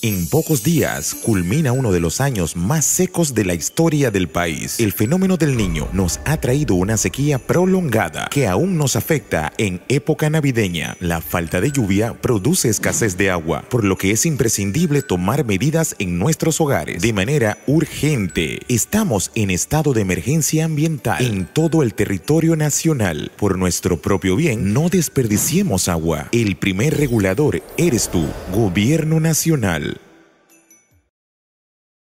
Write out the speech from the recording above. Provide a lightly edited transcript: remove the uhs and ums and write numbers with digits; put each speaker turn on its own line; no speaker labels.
En pocos días culmina uno de los años más secos de la historia del país. El fenómeno del Niño nos ha traído una sequía prolongada que aún nos afecta en época navideña. La falta de lluvia produce escasez de agua, por lo que es imprescindible tomar medidas en nuestros hogares de manera urgente. Estamos en estado de emergencia ambiental en todo el territorio nacional. Por nuestro propio bien, no desperdiciemos agua. El primer regulador eres tú, Gobierno Nacional.